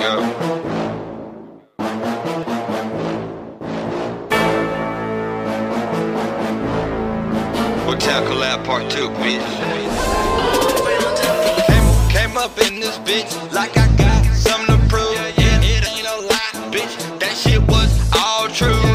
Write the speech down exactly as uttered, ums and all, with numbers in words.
go. Wicktown Collab Part two, bitch. Came, came up in this bitch like I got something to prove. Yeah, it ain't a lie, bitch. That shit was all true.